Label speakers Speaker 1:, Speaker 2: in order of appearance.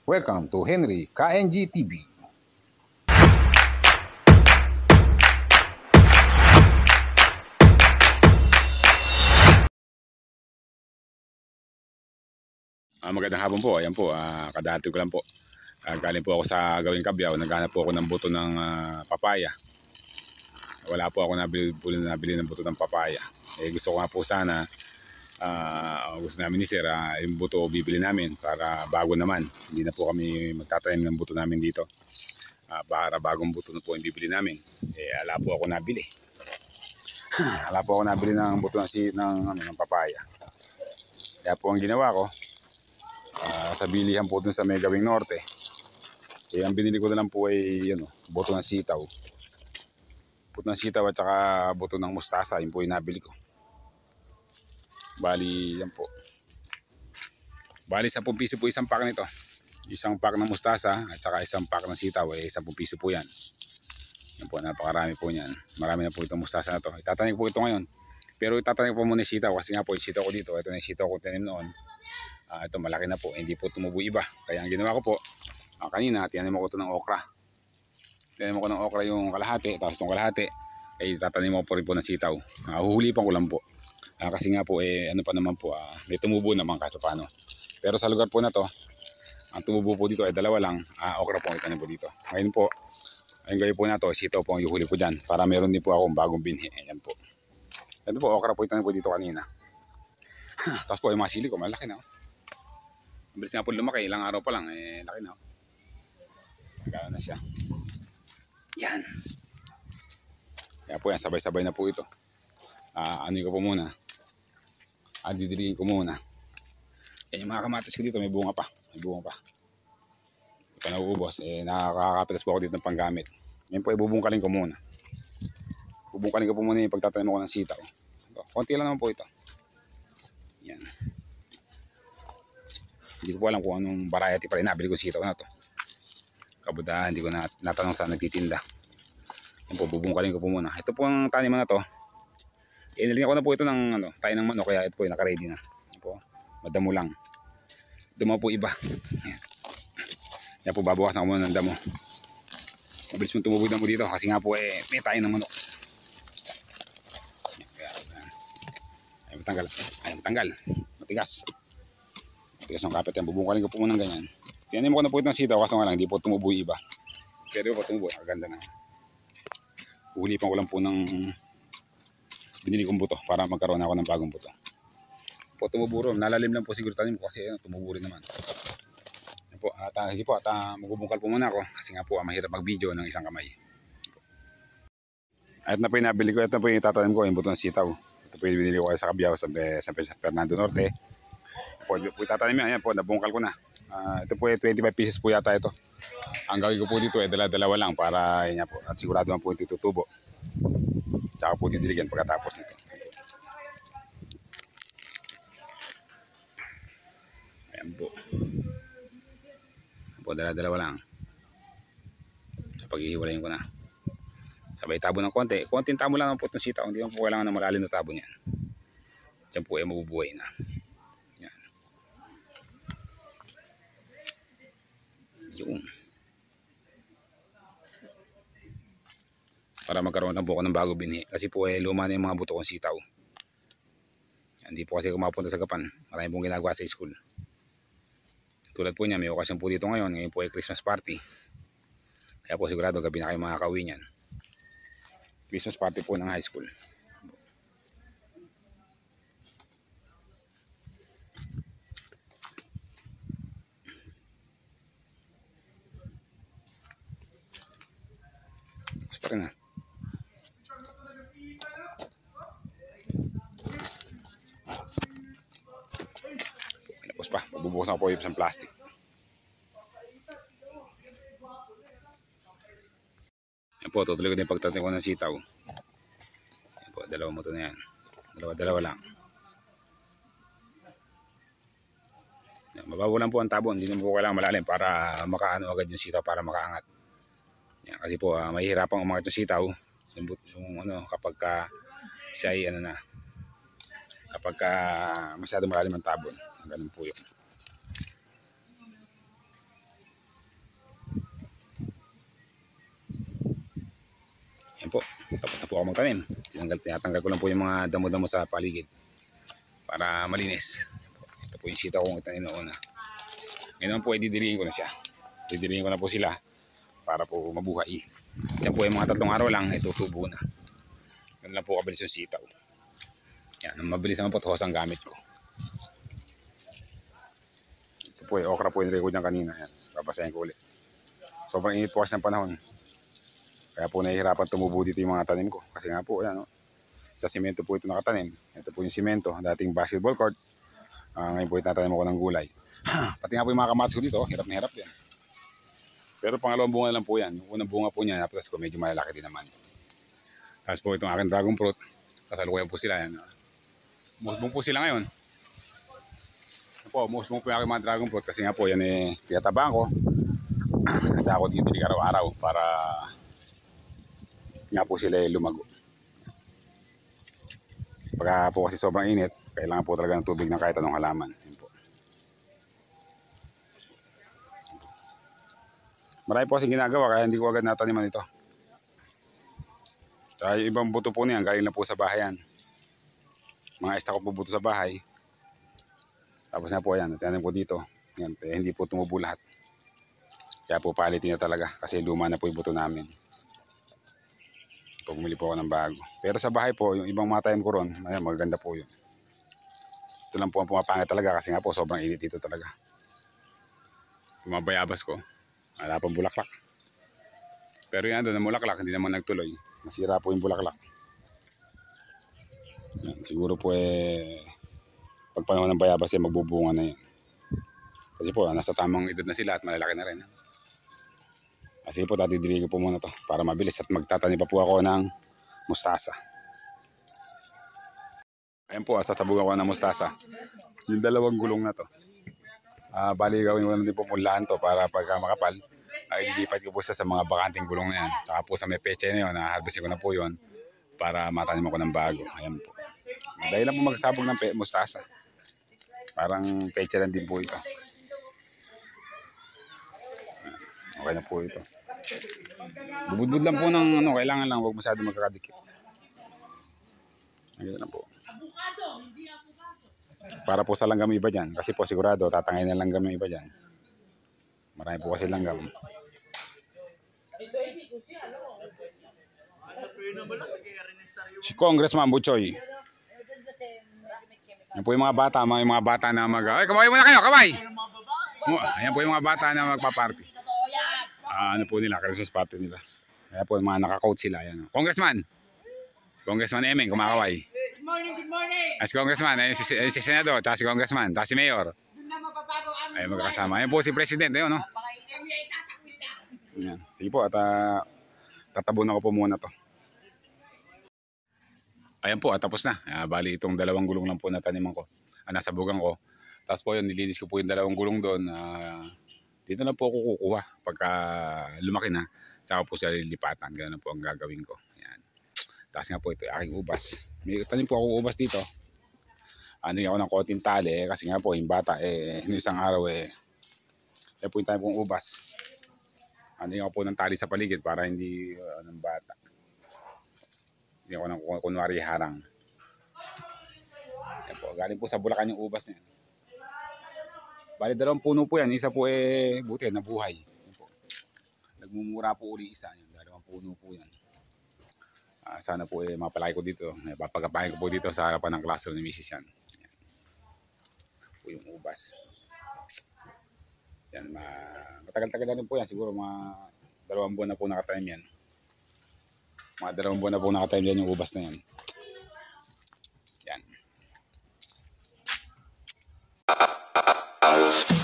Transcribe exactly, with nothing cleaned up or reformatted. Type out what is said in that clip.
Speaker 1: Welcome to Henry K N G T V.
Speaker 2: Ah, magandang hapon po. Ayan po, ah, kadati ko lang po. Ah, galing po ako sa Gawing Kabyaw. Naghanap po ako ng buto ng ah, papaya. Wala po ako nabili, nabili ng buto ng papaya. Eh, gusto ko nga po sana, ah, gusto namin ni Sir, ah, yung buto bibili namin para bago naman. Hindi na po kami magtatanim ng buto namin dito. Ah, para bagong buto na po yung bibili namin. Eh, ala po ako nabili. Ala po ako nabili ng buto ng, si, ng, ano, ng papaya. Kaya po ang ginawa ko, Uh, sa bilihan po dun sa may Gawing Norte, eh, ang binili ko na lang po ay yun, buto ng sitaw. Buto ng sitaw at saka buto ng mustasa. Yun po yung nabili ko. Bali, yan po. Bali, sampung piso po isang pack nito. Isang pack ng mustasa at saka isang pack ng sitaw. Eh, sampung piso po yan. Yan po, napakarami po yan. Marami na po itong mustasa na to. Itatanim po ito ngayon. Pero itatanim po muna yung sitaw kasi nga po yung sitaw ko dito. Ito na yung sitaw ko tanim noon. Uh, ito malaki na po, hindi po tumubo iba. Kaya ang ginawa ko po, uh, kanina tinanim ko ito ng okra. Tinanim ko ng okra yung kalahati, tapos itong kalahati ay tatanim ko po rin po ng sitaw. Uh, huhulipan ko lang po. Uh, kasi nga po, eh, ano pa naman po, uh, may tumubo naman kahit paano. Pero sa lugar po na to, ang tumubo po dito ay dalawa lang, uh, okra po ang itanim po dito. Ngayon po, ayun gawin po na to, sitaw po ang yuhuli po dyan. Para meron din po akong bagong binhi. Ayan po. Ito po, okra po itanim po dito kanina. Tapos po, yung mga sili ko, malaki na. Oh. Bilis nga po lumaki, ilang araw pa lang, eh, laki na. Magkano na siya. Yan. Kaya po yan, sabay-sabay na po ito. Uh, ano ko po muna. Ah, didiliin ko muna. Yan yung mga kamatis ko dito, may bunga pa. May bunga pa. Hindi pa nauubos, eh, nakakakapitas po ako dito ng panggamit. Yan po, ibubungkalin ko muna. Bubungkalin ko po muna yung pagtatanim ko ng sitaw. Konti lang naman po ito. Yan. Hindi ko po alam kung anong variety pa rin nabili ko sitaw na to. Kabudahan, hindi ko na, natanong saan nagtitinda. Yan po, bubungkalin ko po muna. Ito po ang taniman na to. Inilingan ko na po ito ng ano, tayo ng manok, kaya ito po yung naka-ready na. Yan po, madamo lang. Damo po iba. Yan, yan po, babawasan ko muna ng damo. Mabilis mong tumubog damo dito kasi nga po eh, may tayo ng manok. Yan, kaya, ay matanggal. Ay matanggal. Matigas. Tigas ng kapit yan, bubungkalin ko po muna ng ganyan. Tinanim ko na po ito ng sitaw, kaso nga lang, hindi po tumubo iba. Pero yung po tumubo, maganda na. Uhulipan ko lang po ng binili kong buto para magkaroon ako ng bagong buto. Po tumubo rin, nalalim lang po siguro tanim ko kasi ano, tumubo rin naman. Yan po, at uh, hindi po, at uh, magbubungkal po muna ako kasi nga po, uh, mahirap mag-video ng isang kamay. At na po yung nabili ko, ito po yung tatanim ko, yung buto ng sitaw. Ito po yung binili ko sa Kabyaw, sa, sa, sa Fernando Norte. Po, po itatanim yan, yan po, nabungkal ko na. Uh, ito po ay twenty-five pieces po yata ito. Ang gawin ko po dito ay dala-dalawa lang para yun po, at sigurado man po ito tutubo. Tsaka po didiligan pagkatapos nito. Ayan po. Ayan po, dala-dalawa lang. Pag-ihiwalayin ko na. Sabay tabo ng konti. Konting tabo lang ang po ng sitaw. Hindi mo po kailangan ng malalim na tabo niyan. Diyan po ay mabubuhay na. Yun. Para magkaroon lang po ako ng bago binhi. Kasi po eh, luma na yung mga buto kong sitaw. Hindi po kasi kumapunta sa Gapan. Marami pong ginagawa sa school. Tulad po niya, may okasyon po dito ngayon. Ngayon po ay Christmas party. Kaya po sigurado gabi na kayo makakauwi niyan. Christmas party po ng high school. Pa rin ha. Tapos pa, magbubukasan ko po yung isang plastic. Yan po, tutuloy ko din pagtatin ko ng sitaw. Yan po, dalawa mo ito na yan. Dalawa-dalawa lang. Yan, mababaw lang po ang tabon. Hindi naman po kailangan malalim para makaano agad yung sitaw para makaangat. Yan, kasi po uh, mahihirapang umangat yung sitaw yung, yung ano kapag ka siya ay ano na kapag ka masyado malalim ang tabon. Ganun po yun. po, tapos na po ako magtanim. Tinanggal, tinatanggal ko lang po yung mga damo-damo sa paligid para malinis. Ito po yung sitaw kong itanim na una. Ngayon po ay didirihin ko na siya. Didirihin ko na po sila para po mabuhay. Diyan po yung mga tatlong araw lang, itutubo na. Ganun lang po kabilis yung sitaw. Yan, mabilis naman po ito ang gamit ko. Ito po yung okra po yung ko dyan kanina. Yan, babasahin ko ulit. Sobrang init po kasi ng panahon. Kaya po nahihirapan tumubo dito yung mga tanim ko. Kasi nga po, yan, no? Sa simento po ito nakatanim. Ito po yung simento, dating basketball court. Uh, ngayon po itatanim ako ng gulay. Pati nga po yung mga kamatis ko dito, hirap na hirap din. Pero pangalawang bunga lang po yan. Yung unang bunga po niya, napatas ko, medyo malalaki din naman. Tapos po itong aking dragon fruit. Kasalukuyan po sila yan. Musbong po sila ngayon. Po, musbong po yung aking mga dragon fruit kasi nga po yan eh, pinatabaan ko. At saka ako dibili araw-araw para nga po sila eh, lumago. Pagka po kasi sobrang init, kailangan po talaga ng tubig ng kahit anong halaman. Yan po. Marami po kasi ginagawa kaya hindi ko agad nataniman ito. Kaya yung ibang buto po niyan, galing na po sa bahayan. Mga esta ko po buto sa bahay. Tapos nga po yan, tinanim ko dito. Yan, eh, hindi po tumubo lahat. Kaya po palitin na talaga kasi luma na po yung buto namin. Pagmili po ako ng bago. Pero sa bahay po, yung ibang mga time ko ron, ayan, magaganda po yun. Ito lang po ang pumapangit talaga kasi nga po sobrang init dito talaga. Yung mga bayabas ko, wala pang bulaklak. Pero yan doon, ang bulaklak, hindi naman nagtuloy. Masira po yung bulaklak. Yan, siguro po eh, pag panahon ng bayabas eh, magbubunga na yan. Kasi po, nasa tamang edad na sila at malalaki na rin. Kasi po, tatidiri ko po muna to para mabilis at magtatanim pa po ako ng mustasa. Ayan po, sasabugan ko ng mustasa. Yung dalawang gulong na to. Uh, bali gawin ko na din po punlaan to para pagka makapal, ay lilipat ko po sa mga bakanting gulong na yan. Saka po sa may peche na yun, harvestin ko na po yun para matanim ako ng bago. Ayan po. Dahil lang po magsabog ng mustasa. Parang peche lang din po ito. Okay na po ito. Bubudbud lang po ng ano, kailangan lang huwag masyado magkakadikit. Ayun lang po. Para po sa langgam iba dyan. Kasi po sigurado tatangay na langgam yung iba dyan. Marami po kasi langgam. Si Congressman Buchoy. Yan po yung mga bata, mga, yung mga bata na mag... Ay, kamay muna kayo, kamay! Ayan po yung mga bata na magpa-party. Uh, ano po nila, Christmas party nila. Kaya po yung mga naka-coat sila. Ayan. Congressman! Congressman Emeng, kumakaway.
Speaker 3: Good morning, good morning!
Speaker 2: Ay, si Congressman, ay, si, ay, si Senador, tsaka si Congressman, tsaka si Mayor. Ay, magkakasama. Ayan po si President, ayun, no? Ayan. Sige po, at uh, tatabunan ko po muna to. Ayan po, at tapos na. Uh, bali itong dalawang gulong lang po na taniman ko. Uh, nasa bugang ko. Tapos po yun, nilinis ko po yung dalawang gulong doon. Uh, dito na po ako kukuha pagka lumaki na. Tsaka po siya lilipatan. Ganun na po ang gagawin ko. Ayan. Tapos nga po ito, aking ubas. May tanim po ako ubas dito. Ano yung ako ng konting tali. Eh, kasi nga po yung bata, eh, isang araw eh. Kaya po yung tanim kong ubas. Ano yung ako po ng tali sa paligid para hindi uh, ng bata. Hindi ako ng kunwari harang. Ayan po, galing po sa Bulacan yung ubas niya. Bali dalawang puno po yan. Isa po eh buti nabuhay. Yan po. Nagmumura po uli isa. Yan, dalawang puno po yan. Uh, sana po eh mapalaki ko dito. Eh, papagapahin ko po dito sa harapan ng classroom ni Missus Yan. Yan. Po yung ubas. Yan, ma matagal-tagal na rin po yan. Siguro mga dalawang buwan na po nakatanim yan. Mga dalawang buwan na po nakatanim yan yung ubas na yan. Yan.